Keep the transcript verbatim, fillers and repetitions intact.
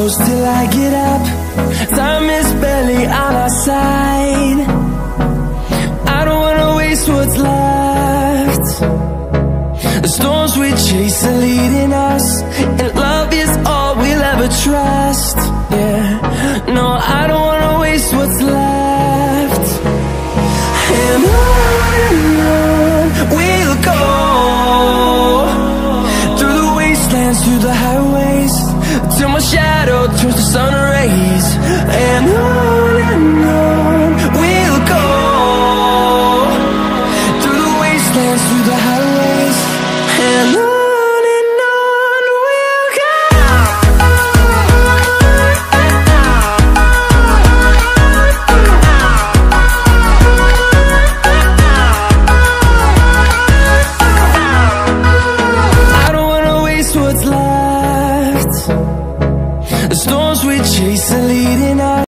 close till I get up. Time is barely on our side. I don't wanna waste what's left. The storms we chase are leading us, and love is all we'll ever trust. Yeah, no, I don't wanna waste what's left. And on and on we'll go, through the wastelands, through the highways, till my shadow turns to sun rays. And on and on we'll go, through the wastelands, through the highways, and on. The storms we chase are leading us.